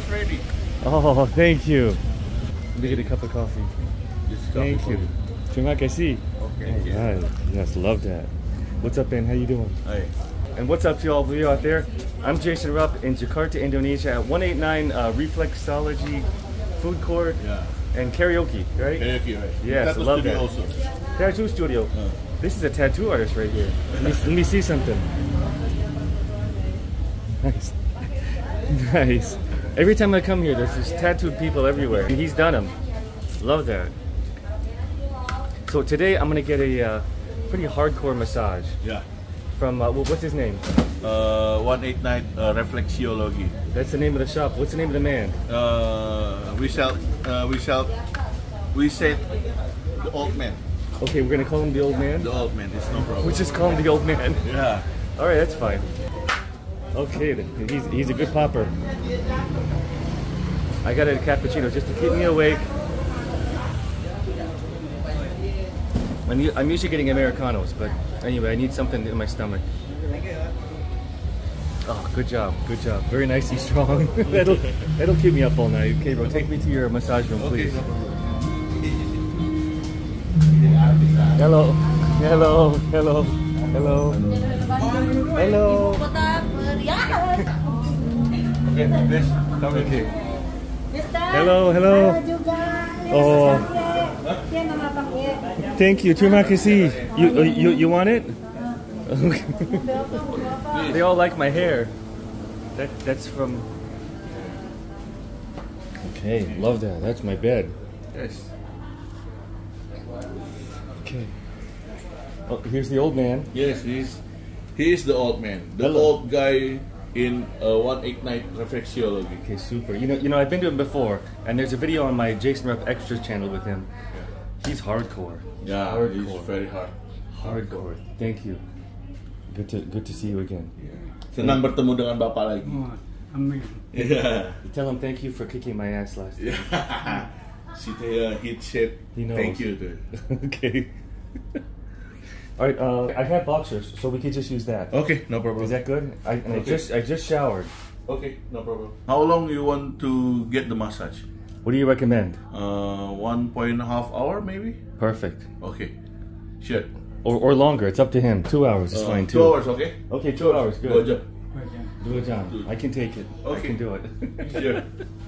almost ready. Oh, thank you. Let me get a cup of coffee. Thank Thank you. Terima kasih. Okay. All right. Yes, love that. What's up, Ben? How you doing? Hi. And what's up to all of you out there? I'm Jason Rupp in Jakarta, Indonesia at 189 Reflexology Food Court and karaoke, right? Karaoke, right? Yes, I love that. Also. Tattoo studio. This is a tattoo artist right here. Let me see something. Nice. Nice. Every time I come here, there's just tattooed people everywhere. And he's done them. Love that. So today I'm gonna get a pretty hardcore massage. Yeah. From what's his name? 189 Reflexology. That's the name of the shop. What's the name of the man? We said the old man. Okay, we're gonna call him the old man. The old man. It's no problem. We just call him the old man. Yeah. All right, that's fine. Okay, then. He's a good popper. I got a cappuccino just to keep me awake. I'm usually getting Americanos, but anyway, I need something in my stomach. Oh, good job, good job. Very nicely strong. that'll keep me up all night. Okay, bro, take me to your massage room, please. Hello, hello, hello, hello, hello. Okay, please come in. Okay. Hello, hello. Oh. Thank you. Terima kasih. You want it? They all like my hair. That's from. Okay, love that. That's my bed. Yes. Okay. Oh, here's the old man. Yes, he is the old man. The Hello. old guy in 189 Reflexology. Okay, super. You know, I've been to him before, and there's a video on my Jason Rupp Extras channel with him. He's hardcore. Yeah, hardcore. he's very hard. Hardcore. Thank you. Good to see you again. Senang bertemu dengan Bapak lagi. Amin. Yeah. Tell him thank you for kicking my ass last time. Yeah. He said He knows. thank you to. Okay. All right. I have boxers, so we could just use that. Okay, no problem. Is that good? I just showered. Okay, no problem. How long you want to get the massage? What do you recommend? 1.5 hour maybe? Perfect. Okay, sure. Or longer. It's up to him. 2 hours is fine too. 2 hours, okay? Okay, 2 hours. Good. Good job. Do it, John. I can take it. I Okay. can do it. Sure.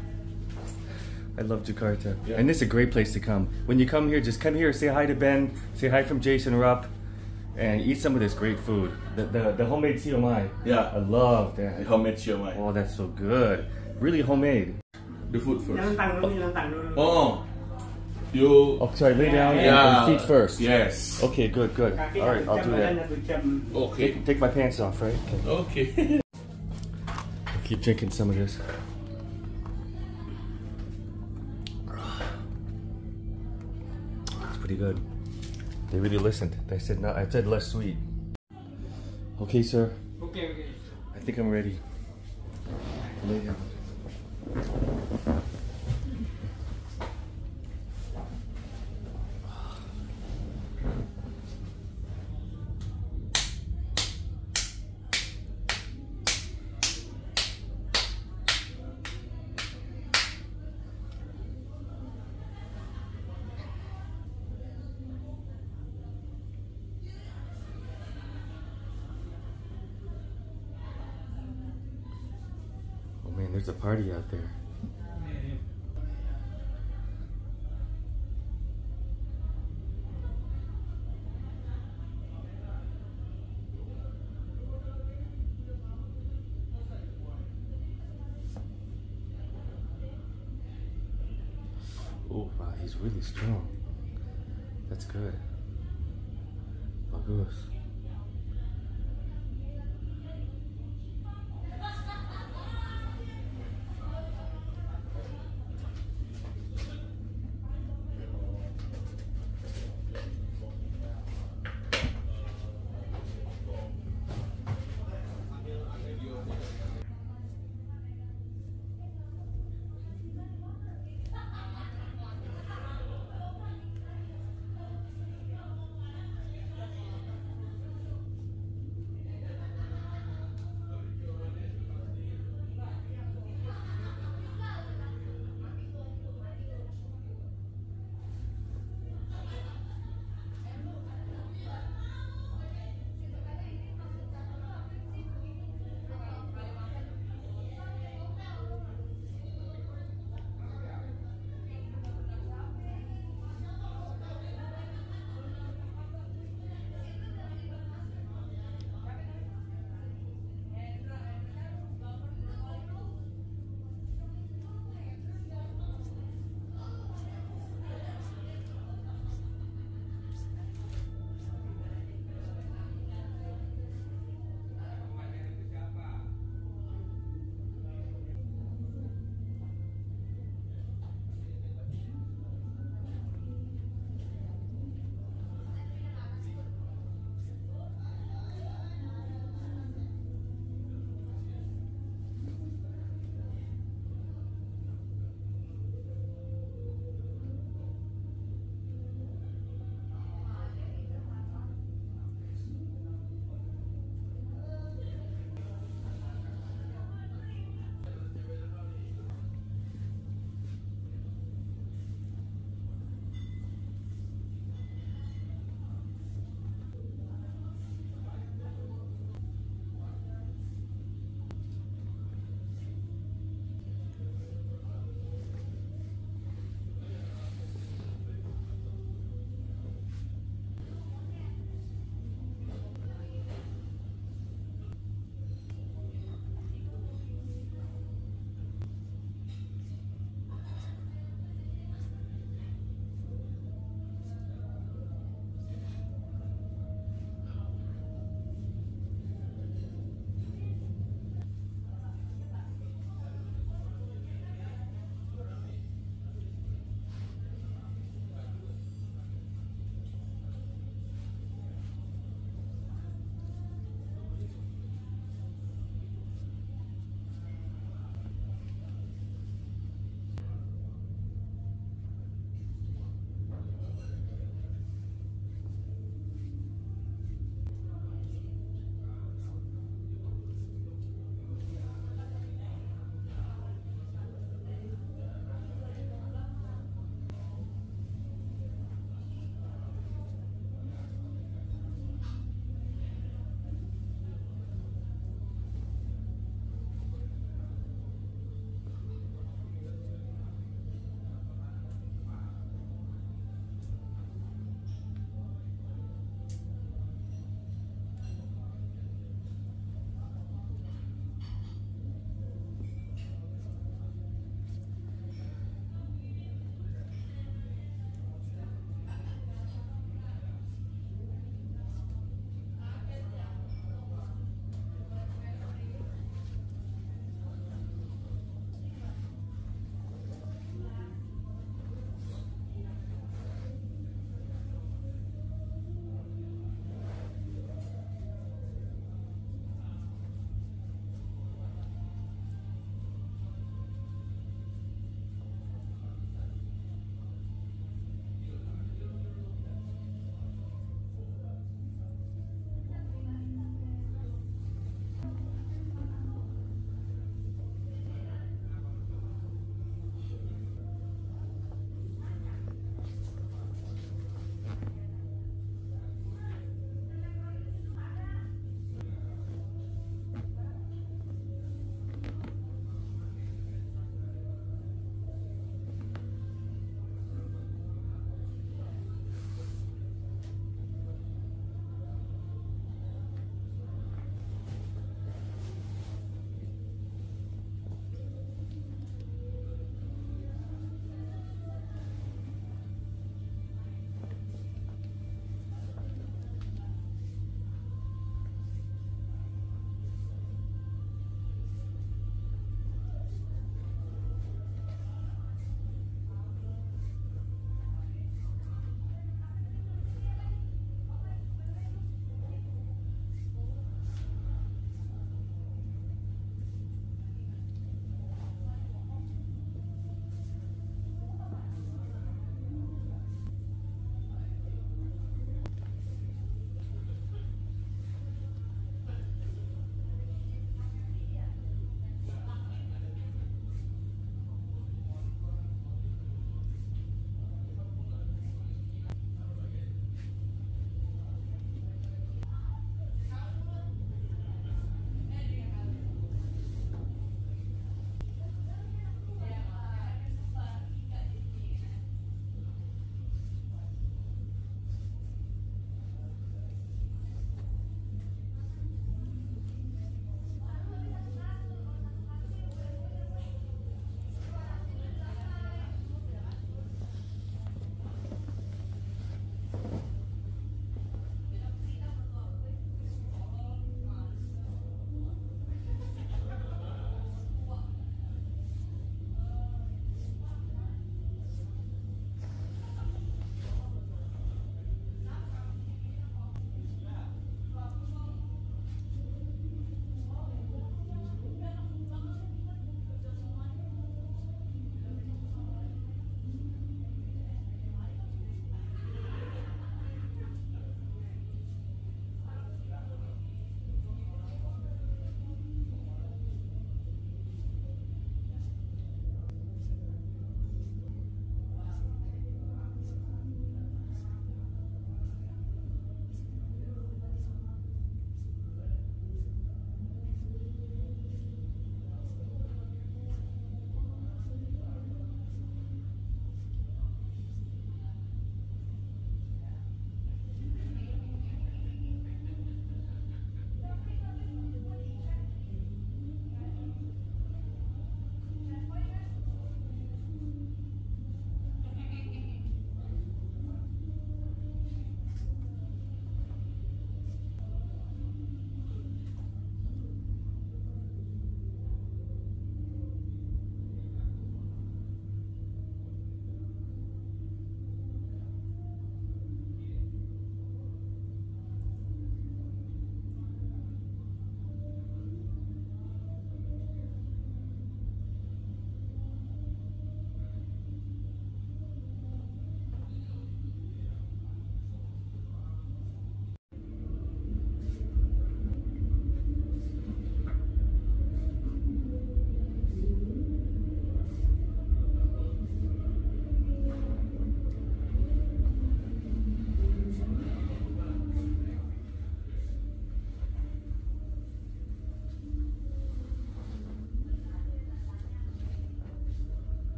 I love Jakarta. Yeah. And this is a great place to come. When you come here, just come here, say hi to Ben, say hi from Jason Rupp, and eat some of this great food. The homemade siomai. Yeah. I love that. Homemade siomai. Oh, that's so good. Really homemade. The food first. Jangan tang dulu. Oh, you. Oh, sorry, lay down Yeah. and feet first. Yes. Okay, good. Kaki All right, I'll do that. Okay. Take my pants off, right? Okay. Okay. I'll keep drinking some of this. It's pretty good. They really listened. They said no. I said less sweet. Okay, sir. Okay. I think I'm ready. Lay down. Man, there's a party out there. Oh, wow, he's really strong. That's good. Bagus.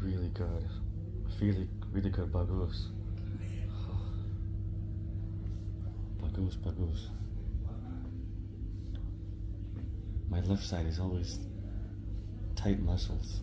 really good. Really, really good. Bagus. Bagus, bagus. My left side is always tight muscles.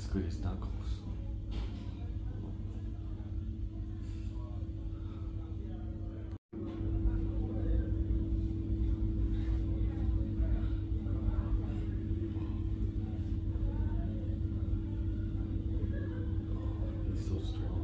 good as knuckles. He's so strong.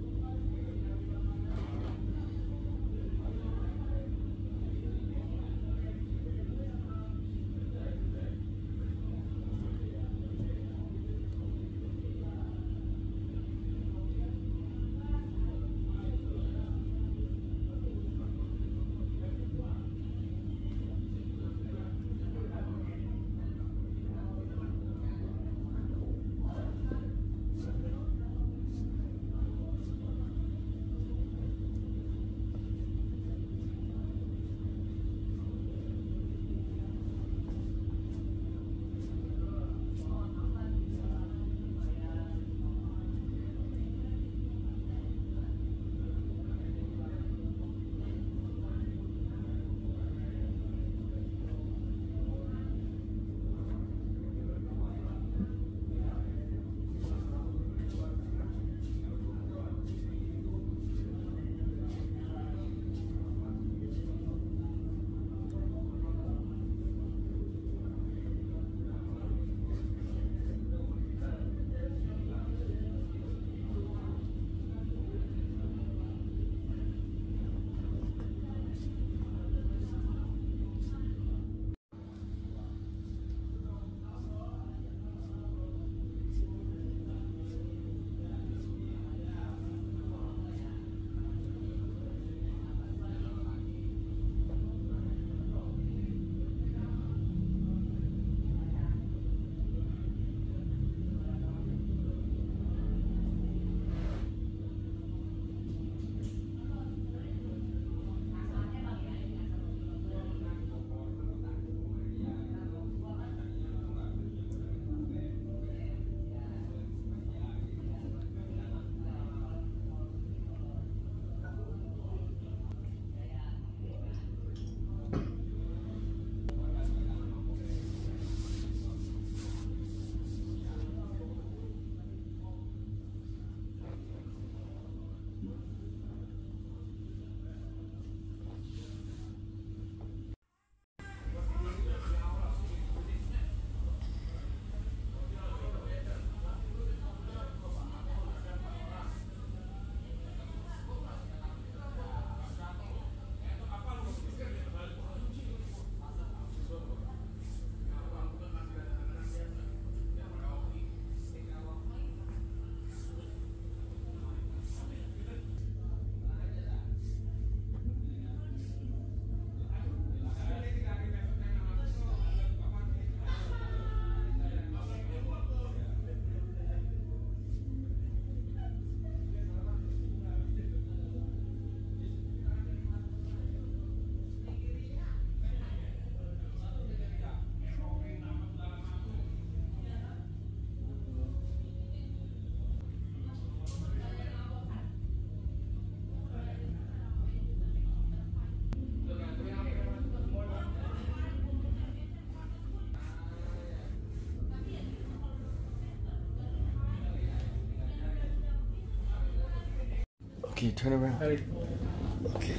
Okay, turn around. Okay.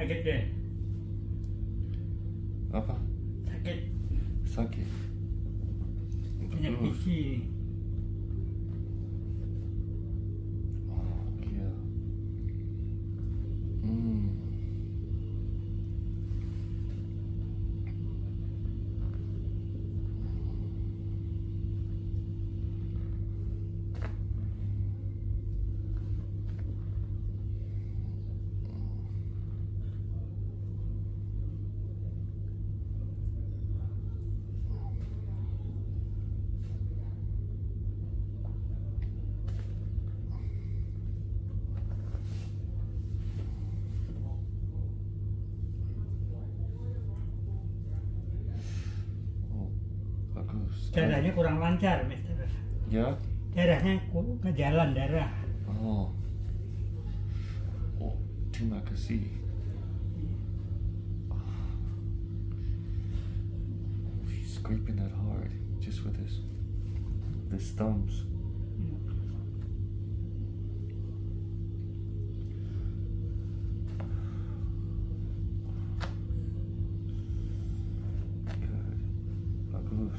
Sakit deh. Apa? Sakit. Sakit. Banyak Bagus. biji. Oh, iya. Hmm. Bagus. Darahnya kurang lancar, Mister. Ya? Darahnya ke jalan darah. Oh. Oh, terima kasih. Oh, he's scraping that hard just with his thumbs. Good. Bagus.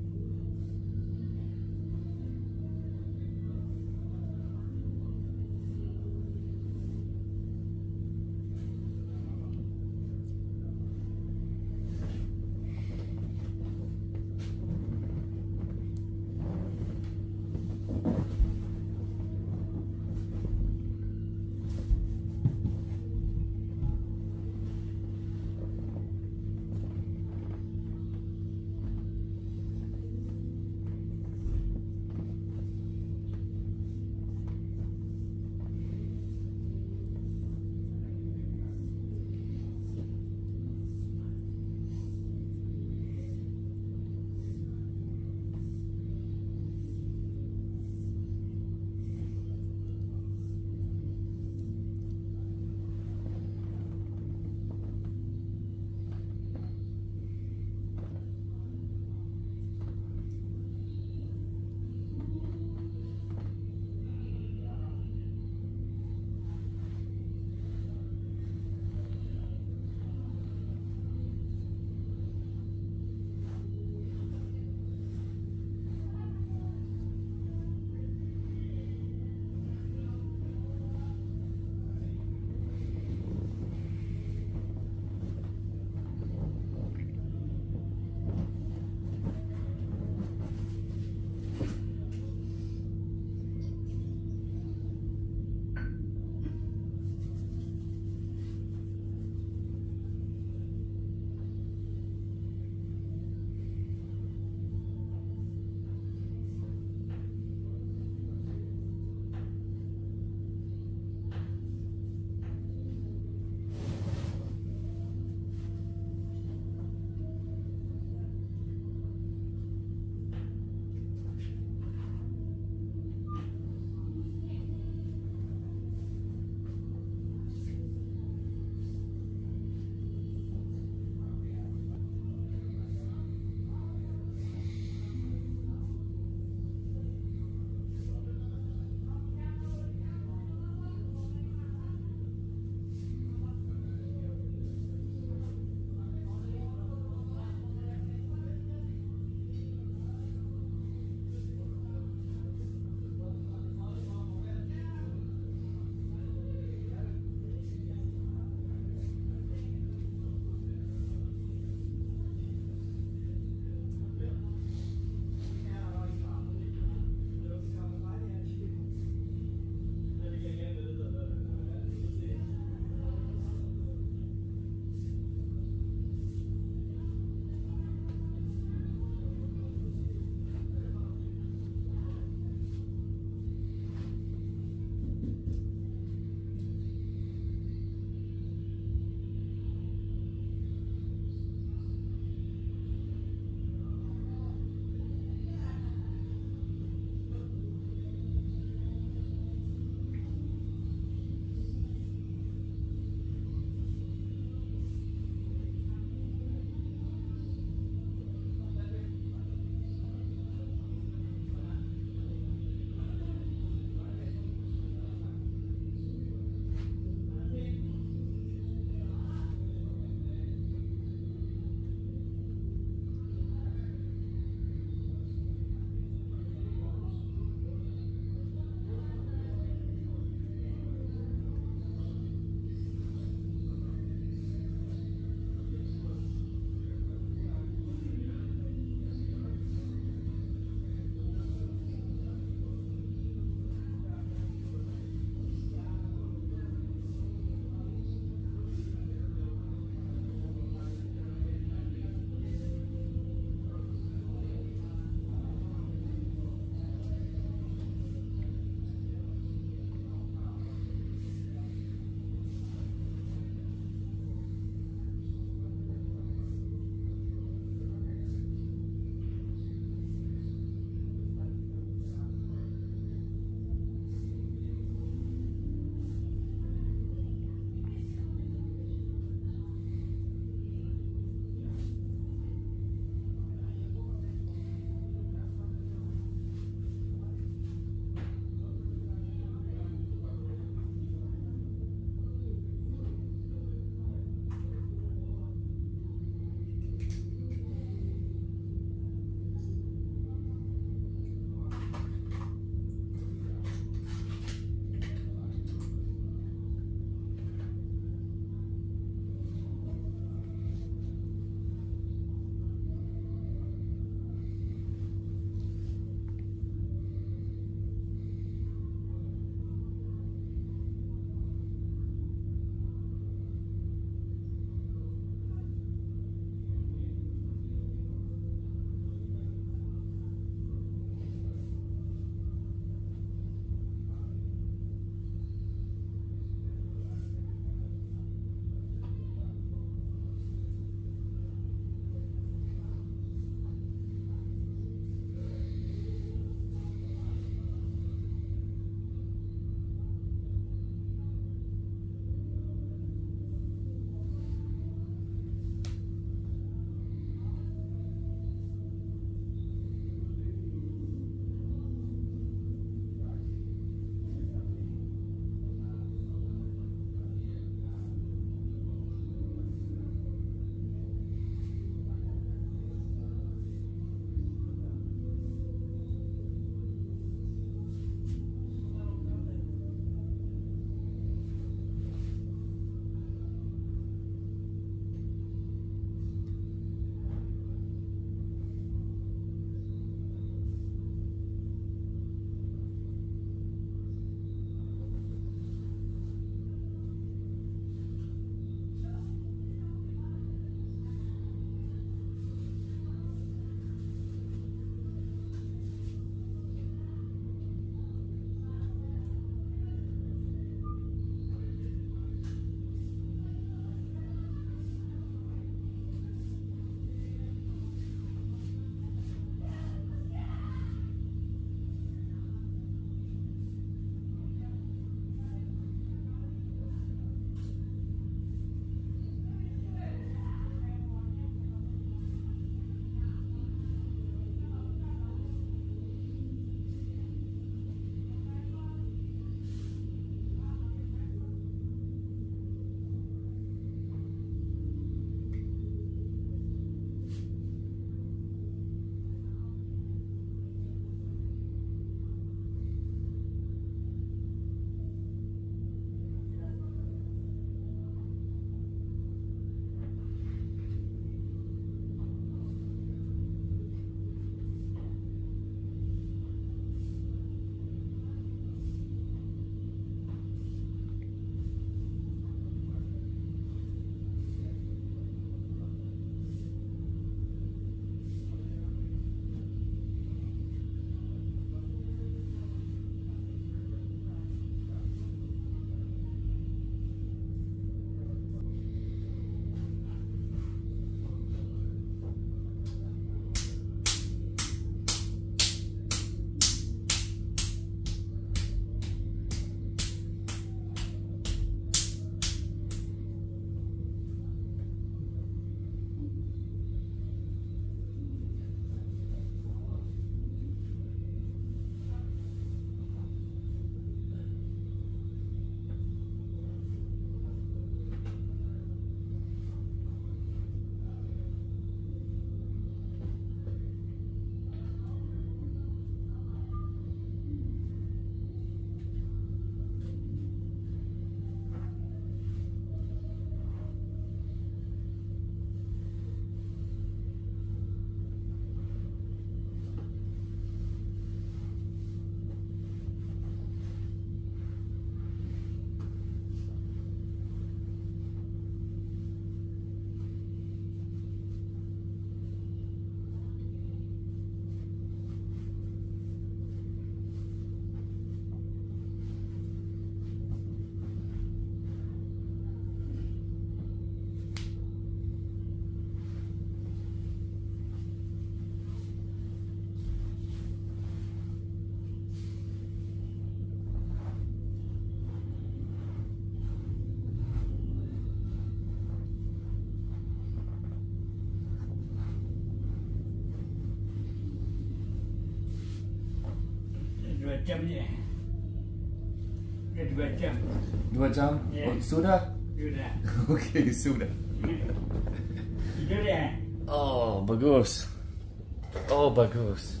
jam je. Udah 2 jam. 2 jam? Yeah. Oh, sudah? Udah. Okay, sudah. Tidur ya? Oh, bagus. Oh, bagus.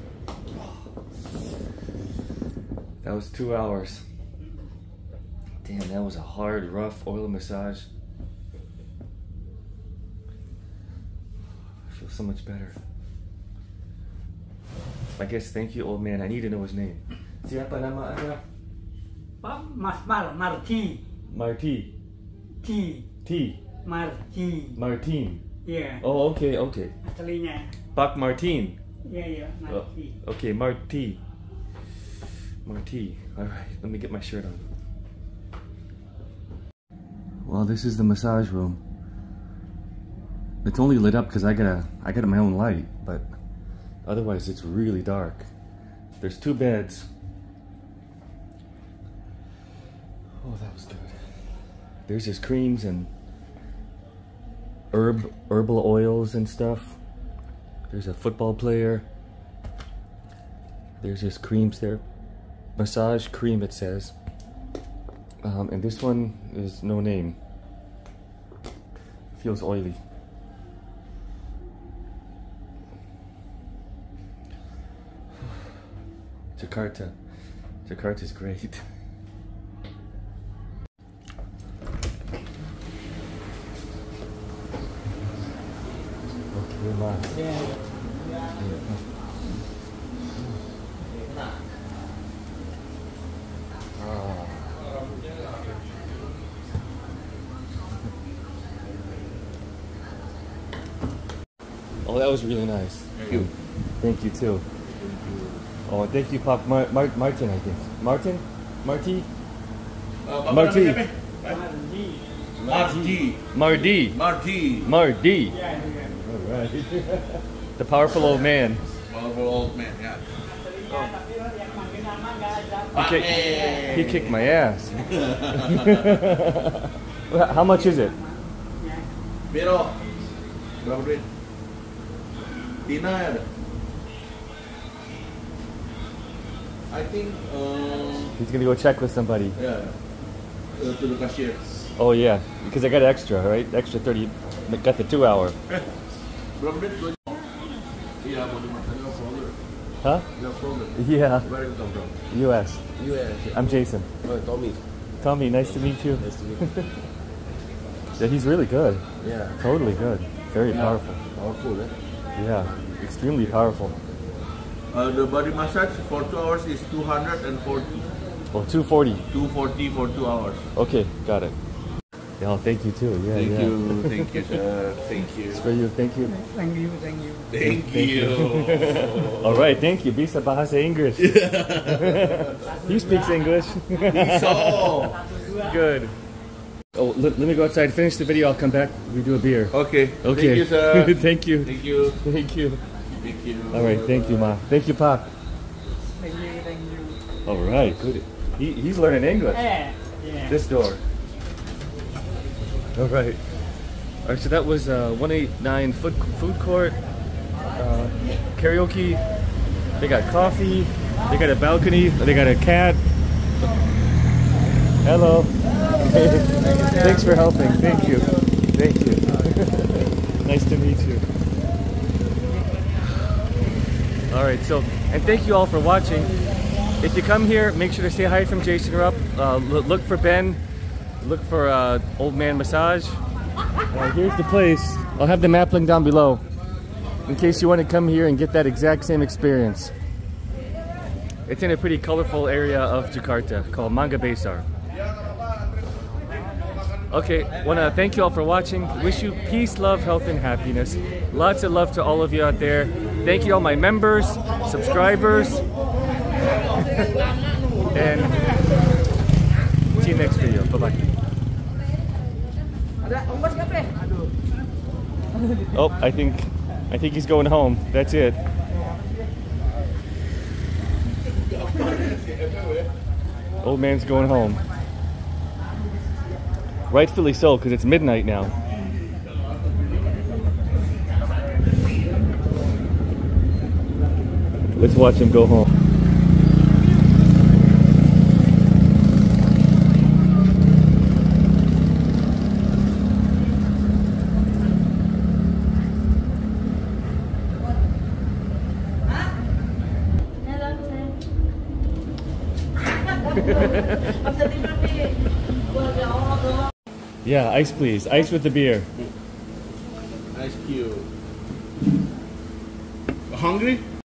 That was 2 hours. Damn, that was a hard, rough oil massage. I feel so much better. I guess thank you, old man. I need to know his name. Siapa nama Anda? Pak Mas Marti. Marti. T. T. Marti. Martin. Iya. Oh, okay, okay. Aslinya. Pak Martin. Iya, Marti. Okay, Marti. Marti. All right, let me get my shirt on. Well, this is the massage room. It's only lit up because I got my own light, but otherwise it's really dark. There's 2 beds. Oh, that was good. There's just creams and herbal oils and stuff. There's a football player. There's just creams there. Massage cream, it says. And this one is no name. Feels oily. Jakarta. Jakarta's great. Okay, man. Oh, that was really nice. Thank you. Thank you too. Oh, thank you, Pop. Martin, I think. Martin? Marty? Marty. Marty. Mardi. Marty. Mardi. Iya. All right. The powerful old man. Powerful old man, yeah. He kicked my ass. How much is it? Biro. Berapa duit? Tina ada. I think He's gonna go check with somebody. yeah. To the cashier. Oh yeah, because I got extra, right? Extra 30. Got the 2 hour. Berapa duit? Iya, mau dimakan folder. Huh? No folder. Yeah. Where you come from? U.S. US. I'm Jason. Oh, Tommy. Tommy, nice to meet you. Nice to meet you. Yeah, he's really good. Yeah. Totally good. Very powerful. Powerful, eh? Yeah, extremely powerful. The body massage for 2 hours is 240. Well, 240. 240 for 2 hours. Okay, got it. Yeah, thank you too. Yeah, Thank yeah. you, sir. Thank you. It's for you. Thank you. Thank you. Thank Thank you. All right, thank you. Bisa bahasa English. He speaks English. So. Good. Oh, let me go outside, finish the video. I'll come back. We do a beer. Okay. Okay. Thank you, sir. Thank you. Thank you. Thank you. Thank you. All right. Thank you, Ma. Thank you, Pop. Thank you. All right. Good. He's learning English. Yeah. This door. All right. All right. So that was 189 food court. Karaoke. They got coffee. They got a balcony. They got a cat. Hello. Thanks for helping. Thank you. Thank you. Nice to meet you. All right. So, and thank you all for watching. If you come here, make sure to say hi from Jason Rupp. Look for Ben. Look for Old Man Massage. Here's the place. I'll have the map link down below in case you want to come here and get that exact same experience. It's in a pretty colorful area of Jakarta called Mangga Besar. Okay, want to thank you all for watching. Wish you peace, love, health, and happiness. Lots of love to all of you out there. Thank you all my members, subscribers, and see you next video. Bye-bye. Oh, I think he's going home. That's it. Old man's going home. Rightfully so, because it's midnight now. Let's watch him go home. Yeah, ice please. Ice with the beer. Ice cube. Hungry?